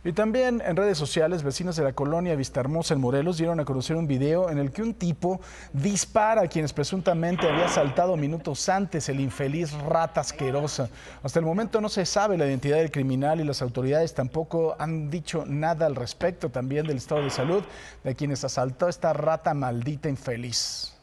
Y también en redes sociales, vecinos de la colonia Vistahermosa en Morelos dieron a conocer un video en el que un tipo dispara a quienes presuntamente había asaltado minutos antes el infeliz rata asquerosa. Hasta el momento no se sabe la identidad del criminal y las autoridades tampoco han dicho nada al respecto, también del estado de salud de quienes asaltó esta rata maldita infeliz.